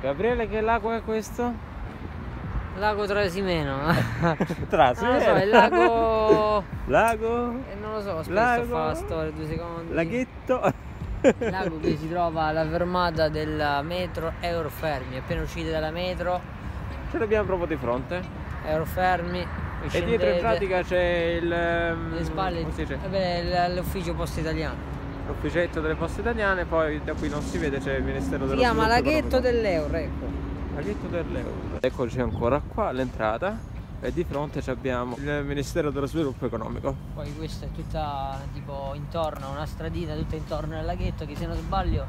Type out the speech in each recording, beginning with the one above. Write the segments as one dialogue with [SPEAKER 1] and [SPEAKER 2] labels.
[SPEAKER 1] Gabriele, che lago è questo?
[SPEAKER 2] Lago Trasimeno.
[SPEAKER 1] Trasimeno?
[SPEAKER 2] Non lo so, è il lago...
[SPEAKER 1] Lago?
[SPEAKER 2] non lo so, aspetta,
[SPEAKER 1] Lago?
[SPEAKER 2] fa la storia, 2 secondi.
[SPEAKER 1] Laghetto?
[SPEAKER 2] Il lago che si trova alla fermata della metro Eurofermi. Appena uscite dalla metro,
[SPEAKER 1] Ce l'abbiamo proprio di fronte.
[SPEAKER 2] Eurofermi,
[SPEAKER 1] E dietro in pratica c'è il...
[SPEAKER 2] le spalle,
[SPEAKER 1] come si dice?
[SPEAKER 2] l'ufficio Poste Italiane.
[SPEAKER 1] L'ufficetto delle poste italiane, poi da qui non si vede c'è il Ministero dello
[SPEAKER 2] Si chiama
[SPEAKER 1] Sviluppo
[SPEAKER 2] laghetto
[SPEAKER 1] Economico.
[SPEAKER 2] dell'euro, ecco.
[SPEAKER 1] Laghetto dell'euro. Eccoci ancora qua all'entrata e di fronte abbiamo il Ministero dello Sviluppo Economico.
[SPEAKER 2] Poi questa è tutta tipo intorno, una stradina tutta intorno al laghetto che, se non sbaglio,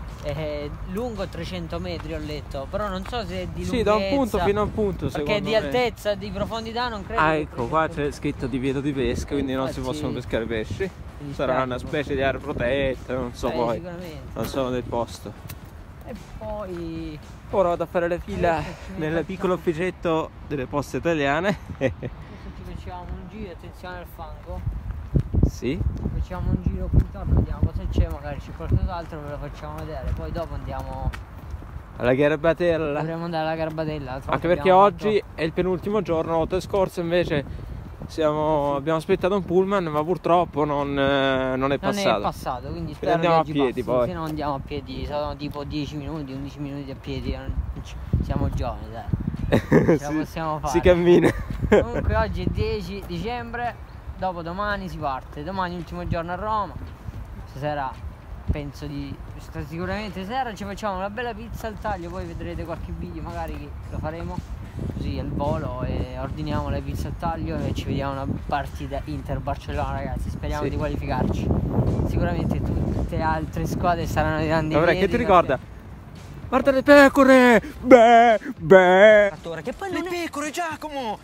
[SPEAKER 2] è lungo 300 metri, ho letto, però non so se è di lunghezza.
[SPEAKER 1] Sì, da un punto fino a un punto, secondo
[SPEAKER 2] perché di
[SPEAKER 1] me.
[SPEAKER 2] altezza, di profondità non credo.
[SPEAKER 1] Ah,
[SPEAKER 2] che
[SPEAKER 1] ecco, qua c'è scritto divieto di pesca, quindi non si possono pescare pesci. Sarà una specie di area protetta, non so poi.
[SPEAKER 2] Sicuramente.
[SPEAKER 1] Non sono del posto.
[SPEAKER 2] E poi
[SPEAKER 1] Ora vado a fare le fila
[SPEAKER 2] Adesso ci
[SPEAKER 1] nel
[SPEAKER 2] facciamo.
[SPEAKER 1] piccolo ufficetto delle poste italiane.
[SPEAKER 2] adesso ci facciamo un giro, attenzione al fango.
[SPEAKER 1] Sì.
[SPEAKER 2] Facciamo un giro qui intorno, vediamo cosa c'è, magari c'è qualcos'altro, ve lo facciamo vedere. Poi dopo andiamo.
[SPEAKER 1] Alla Garbatella.
[SPEAKER 2] Dovremmo andare alla Garbatella.
[SPEAKER 1] Anche perché oggi è il penultimo giorno, la volta scorsa invece abbiamo aspettato un pullman, ma purtroppo non è passato.
[SPEAKER 2] Non è passato, quindi spero
[SPEAKER 1] andiamo
[SPEAKER 2] che
[SPEAKER 1] a
[SPEAKER 2] oggi
[SPEAKER 1] piedi
[SPEAKER 2] passi.
[SPEAKER 1] poi.
[SPEAKER 2] Se no andiamo a piedi, sono tipo 10 minuti, 11 minuti a piedi. Siamo giovani, dai. Ce la possiamo fare.
[SPEAKER 1] Si cammina.
[SPEAKER 2] Comunque oggi è 10 dicembre, dopo domani si parte. Domani ultimo giorno a Roma. Stasera penso di... sicuramente stasera ci facciamo una bella pizza al taglio, poi vedrete qualche video magari che lo faremo così al volo e ordiniamo la pizza al taglio e ci vediamo una partita Inter-Barcellona, ragazzi. Speriamo
[SPEAKER 1] Sì.
[SPEAKER 2] di qualificarci. Sicuramente tutte le altre squadre saranno grandi.
[SPEAKER 1] Vabbè, che ti ricorda? Guarda le pecore! Beh, beh!
[SPEAKER 2] Che poi
[SPEAKER 3] Le
[SPEAKER 2] non è...
[SPEAKER 3] pecore, Giacomo!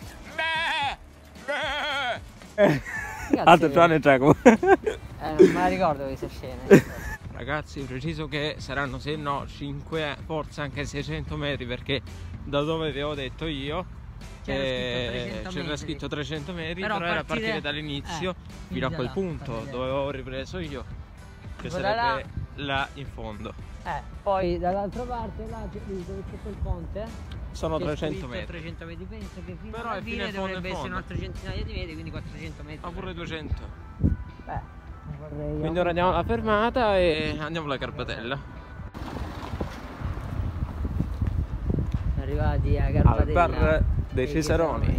[SPEAKER 1] Alto Giovanni e Giacomo.
[SPEAKER 2] non me la ricordo questa scena.
[SPEAKER 1] Ragazzi, preciso che saranno se no 5, forse anche 600 metri, perché da dove vi avevo detto io c'era scritto 300 metri, però era partire dall'inizio fino a quel punto dove avevo ripreso io, che sarebbe là in fondo.
[SPEAKER 2] Poi dall'altra parte, là dove c'è quel ponte,
[SPEAKER 1] sono
[SPEAKER 2] c'è
[SPEAKER 1] 300
[SPEAKER 2] scritto
[SPEAKER 1] metri.
[SPEAKER 2] 300 metri, penso che fino
[SPEAKER 1] Però
[SPEAKER 2] alla
[SPEAKER 1] è fino
[SPEAKER 2] fine
[SPEAKER 1] in fondo,
[SPEAKER 2] dovrebbe
[SPEAKER 1] in
[SPEAKER 2] essere
[SPEAKER 1] fondo.
[SPEAKER 2] un'altra centinaia di metri, quindi 400 metri.
[SPEAKER 1] Ma pure 200.
[SPEAKER 2] Vorrei...
[SPEAKER 1] Quindi ora andiamo alla fermata e andiamo alla Garbatella.
[SPEAKER 2] Arrivati a
[SPEAKER 1] Al
[SPEAKER 2] Garbatella
[SPEAKER 1] bar dei Cesaroni.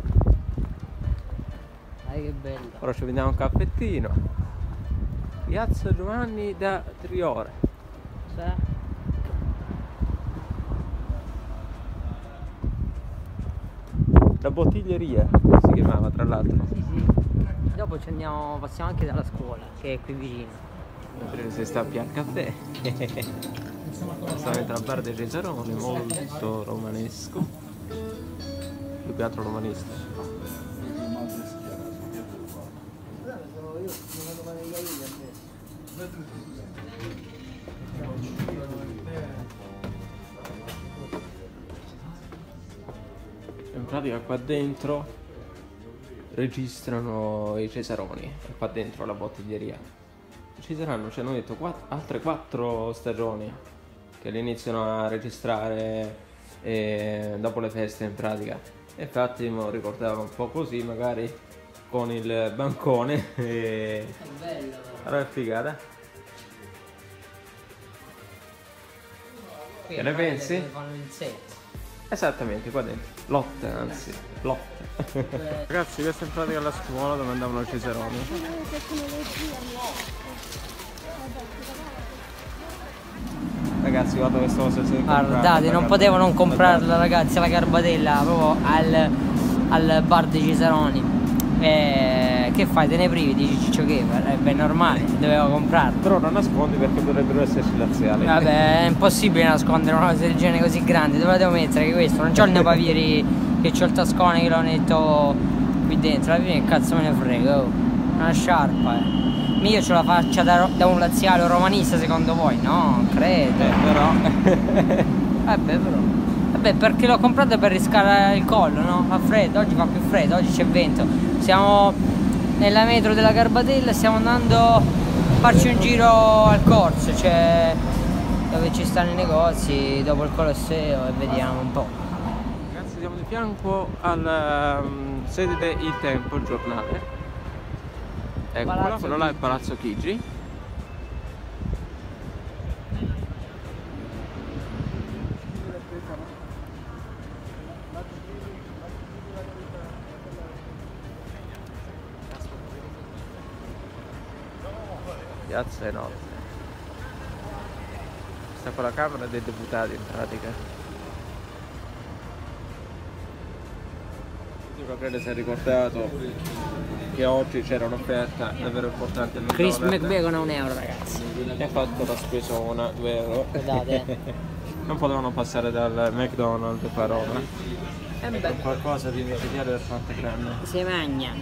[SPEAKER 2] Dai, che bello.
[SPEAKER 1] Ora ci vediamo un caffettino. Piazza Giovanni da Triore. La bottiglieria si chiamava, tra l'altro.
[SPEAKER 2] Sì. Dopo ci andiamo, passiamo anche dalla scuola, che è qui vicino.
[SPEAKER 1] Mentre si sta a Pian Caffè. Stiamo al bar dei Cesaroni, molto romanesco. Più che altro romanista. In pratica qua dentro registrano i Cesaroni, e qua dentro la bottiglieria. Ci saranno, ci hanno detto, altre 4 stagioni che le iniziano a registrare dopo le feste in pratica. E infatti mi ricordavo un po' così, magari con il bancone e...
[SPEAKER 2] È bello.
[SPEAKER 1] Allora è figata.
[SPEAKER 2] Qui
[SPEAKER 1] Che ne pensi?
[SPEAKER 2] fanno il set.
[SPEAKER 1] Esattamente, qua dentro. Lotte, anzi, lotte. Ragazzi, questa è in pratica la scuola dove andavano i Cesaroni. Ragazzi, guarda questa cosa.
[SPEAKER 2] Guardate, non potevo non comprarla, ragazzi, alla Garbatella, proprio al bar dei Cesaroni. Che fai, te ne privi? Dici Ciccio che? Beh, normale, dovevo comprarla.
[SPEAKER 1] Però non nascondi perché potrebbero esserci laziali.
[SPEAKER 2] Vabbè, è impossibile nascondere una cosa del genere così grande. Dove la devo mettere che questo? Non c'ho il neopavieri che c'ho il tascone che l'ho netto qui dentro. Alla fine che cazzo me ne frega, oh. Una sciarpa, Io c'ho la faccia da un laziale o romanista, secondo voi? No, credo.
[SPEAKER 1] Però.
[SPEAKER 2] Vabbè, però. Vabbè, perché l'ho comprato per riscaldare il collo, no? Fa freddo, oggi fa più freddo, oggi c'è vento. Siamo nella metro della Garbatella e stiamo andando a farci un giro al corso, cioè dove ci stanno i negozi, dopo il Colosseo, e vediamo un po'.
[SPEAKER 1] Ragazzi, siamo di fianco alla sede del Il Tempo, il giornale. Eccola, quello là è il Palazzo Chigi. Piazza enorme. Sta con la Camera dei Deputati in pratica. Io credo si è ricordato che oggi c'era un'offerta davvero importante al
[SPEAKER 2] Chris
[SPEAKER 1] McDonald's.
[SPEAKER 2] McBacon a €1, ragazzi.
[SPEAKER 1] E fatto la spesona, 2 euro.
[SPEAKER 2] Guardate.
[SPEAKER 1] Non potevano passare dal McDonald's qua a Roma.
[SPEAKER 2] E
[SPEAKER 1] Con qualcosa di micidiale del Fantagram.
[SPEAKER 2] si magna.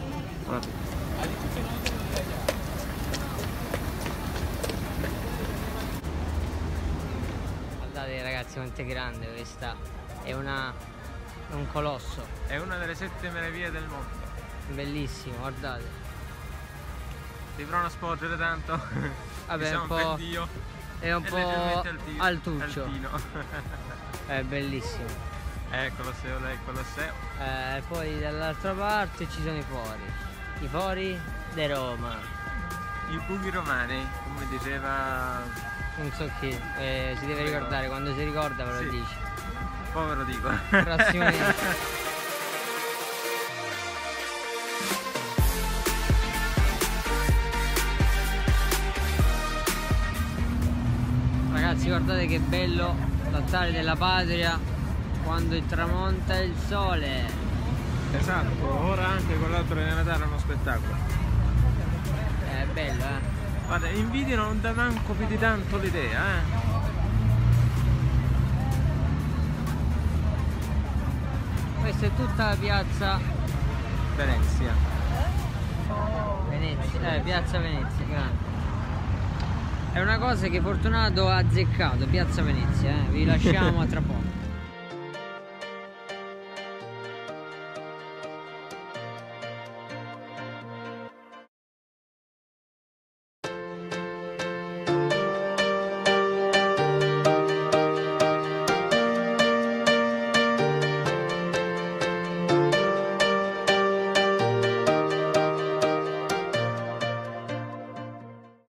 [SPEAKER 2] Guardate ragazzi quanto è grande questa, è un colosso.
[SPEAKER 1] È una delle 7 meraviglie del mondo.
[SPEAKER 2] Bellissimo, guardate.
[SPEAKER 1] Ti provano a sporgere tanto.
[SPEAKER 2] Vabbè,
[SPEAKER 1] Siamo
[SPEAKER 2] un po',
[SPEAKER 1] per Dio.
[SPEAKER 2] è un po'
[SPEAKER 1] leggermente
[SPEAKER 2] altuccio.
[SPEAKER 1] altino.
[SPEAKER 2] È bellissimo.
[SPEAKER 1] Colosseo, lei Colosseo.
[SPEAKER 2] Poi dall'altra parte ci sono i fori. I fori di Roma.
[SPEAKER 1] I buchi romani, come diceva.
[SPEAKER 2] Non so chi, si deve ricordare, quando si ricorda ve lo
[SPEAKER 1] Sì.
[SPEAKER 2] dice.
[SPEAKER 1] Povero dico.
[SPEAKER 2] Prossimo video. Ragazzi, guardate che bello l'altare della patria quando tramonta il sole.
[SPEAKER 1] Esatto, ora anche con l'albero di Natale è uno spettacolo.
[SPEAKER 2] È bello, eh.
[SPEAKER 1] Guarda, in video non dà manco più di tanto l'idea,
[SPEAKER 2] Questa è tutta la piazza
[SPEAKER 1] Venezia.
[SPEAKER 2] Venezia, piazza Venezia, grande. È una cosa che Fortunato ha azzeccato, piazza Venezia, Vi lasciamo a tra poco.